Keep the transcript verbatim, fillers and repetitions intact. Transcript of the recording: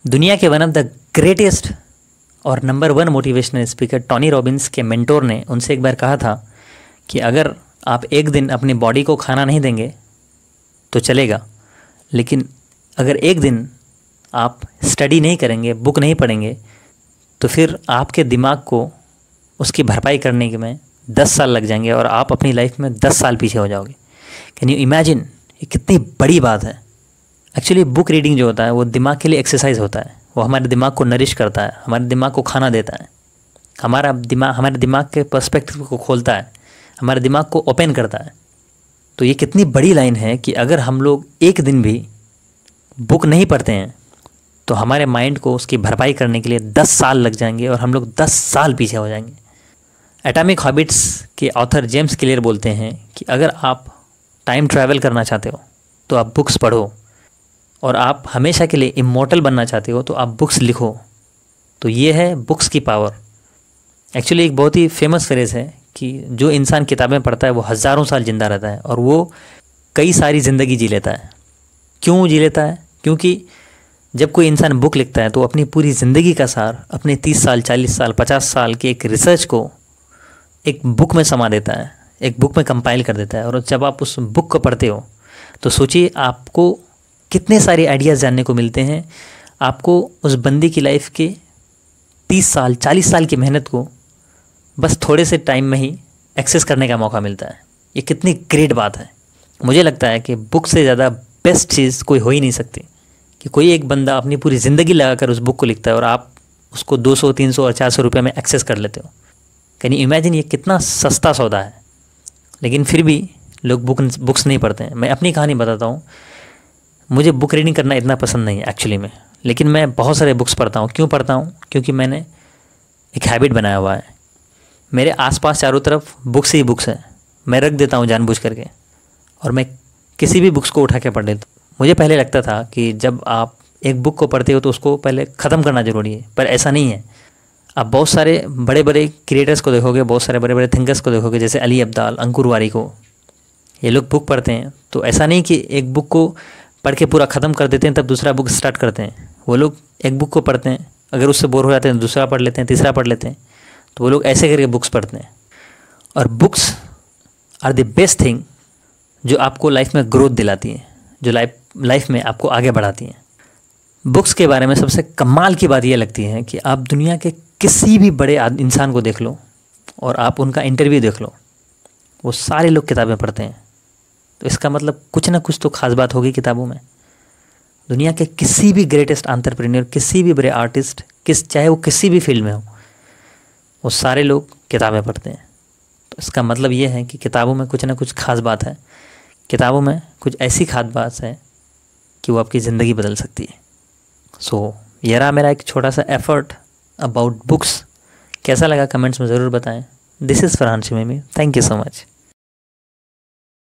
दुनिया के one of the greatest और number one motivational speaker Tony Robbins के मेंटोर ने उनसे एक बार कहा था कि अगर आप एक दिन अपनी बॉडी को खाना नहीं देंगे तो चलेगा, लेकिन अगर एक दिन आप स्टडी नहीं करेंगे, बुक नहीं पढ़ेंगे, तो फिर आपके दिमाग को उसकी भरपाई करने के में दस साल लग जाएंगे और आप अपनी लाइफ में दस साल पीछे हो जाओगे। Can you imagine? ये कितनी बड़ी बात है। एक्चुअली बुक रीडिंग जो होता है वो दिमाग के लिए एक्सरसाइज होता है। वो हमारे दिमाग को नरिश करता है, हमारे दिमाग को खाना देता है, हमारा दिमाग हमारे दिमाग के पर्सपेक्टिव को खोलता है, हमारे दिमाग को ओपन करता है। तो ये कितनी बड़ी लाइन है कि अगर हम लोग एक दिन भी बुक नहीं पढ़ते हैं तो हमारे माइंड को उसकी भरपाई करने के लिए दस साल लग जाएंगे और हम लोग दस साल पीछे हो जाएंगे। एटॉमिक हैबिट्स के ऑथर जेम्स क्लियर बोलते हैं कि अगर आप टाइम ट्रैवल करना चाहते हो तो आप बुक्स पढ़ो, और आप हमेशा के लिए इमॉर्टल बनना चाहते हो तो आप बुक्स लिखो। तो ये है बुक्स की पावर। एक्चुअली एक बहुत ही फेमस फ्रेज़ है कि जो इंसान किताबें पढ़ता है वो हज़ारों साल ज़िंदा रहता है और वो कई सारी ज़िंदगी जी लेता है। क्यों जी लेता है? क्योंकि जब कोई इंसान बुक लिखता है तो अपनी पूरी ज़िंदगी का सार, अपने तीस साल, चालीस साल, पचास साल की एक रिसर्च को एक बुक में समा देता है, एक बुक में कंपाइल कर देता है। और जब आप उस बुक को पढ़ते हो तो सोचिए आपको कितने सारे आइडियाज़ जानने को मिलते हैं। आपको उस बंदी की लाइफ के तीस साल, चालीस साल की मेहनत को बस थोड़े से टाइम में ही एक्सेस करने का मौका मिलता है। ये कितनी ग्रेट बात है। मुझे लगता है कि बुक से ज़्यादा बेस्ट चीज़ कोई हो ही नहीं सकती कि कोई एक बंदा अपनी पूरी ज़िंदगी लगाकर उस बुक को लिखता है और आप उसको दो सौ, तीन सौ और चार सौ रुपये में एक्सेस कर लेते हो। Can you imagine? ये कितना सस्ता सौदा है। लेकिन फिर भी लोग बुक बुक्स नहीं पढ़ते हैं। मैं अपनी कहानी बताता हूँ। मुझे बुक रीडिंग करना इतना पसंद नहीं है एक्चुअली में, लेकिन मैं बहुत सारे बुक्स पढ़ता हूँ। क्यों पढ़ता हूँ? क्योंकि मैंने एक हैबिट बनाया हुआ है। मेरे आसपास चारों तरफ बुक्स ही बुक्स हैं। मैं रख देता हूँ जानबूझ करके और मैं किसी भी बुक्स को उठा के पढ़ लेता हूँ। मुझे पहले लगता था कि जब आप एक बुक को पढ़ते हो तो उसको पहले ख़त्म करना ज़रूरी है, पर ऐसा नहीं है। आप बहुत सारे बड़े बड़े क्रिएटर्स को देखोगे, बहुत सारे बड़े बड़े थिंकर्स को देखोगे, जैसे अली अब्दाल, अंकुर वारिको, ये लोग बुक पढ़ते हैं तो ऐसा नहीं कि एक बुक को पढ़ के पूरा ख़त्म कर देते हैं तब दूसरा बुक स्टार्ट करते हैं। वो लोग एक बुक को पढ़ते हैं, अगर उससे बोर हो जाते हैं दूसरा पढ़ लेते हैं, तीसरा पढ़ लेते हैं। तो वो लोग ऐसे करके बुक्स पढ़ते हैं। और books are the best thing जो आपको लाइफ में ग्रोथ दिलाती हैं, जो लाइफ लाइफ में आपको आगे बढ़ाती हैं। बुक्स के बारे में सबसे कमाल की बात यह लगती है कि आप दुनिया के किसी भी बड़े इंसान को देख लो और आप उनका इंटरव्यू देख लो, वो सारे लोग किताबें पढ़ते हैं। तो इसका मतलब कुछ ना कुछ तो खास बात होगी किताबों में। दुनिया के किसी भी ग्रेटेस्ट एंटरप्रेन्योर, किसी भी बड़े आर्टिस्ट, किस चाहे वो किसी भी फील्ड में हो, वो सारे लोग किताबें पढ़ते हैं। तो इसका मतलब ये है कि किताबों में कुछ ना कुछ खास बात है। किताबों में कुछ ऐसी खास बात है कि वो आपकी ज़िंदगी बदल सकती है। सो so, ये रहा मेरा एक छोटा सा एफर्ट अबाउट बुक्स। कैसा लगा कमेंट्स में ज़रूर बताएं। This is Farhan Shamimi. Thank you so much.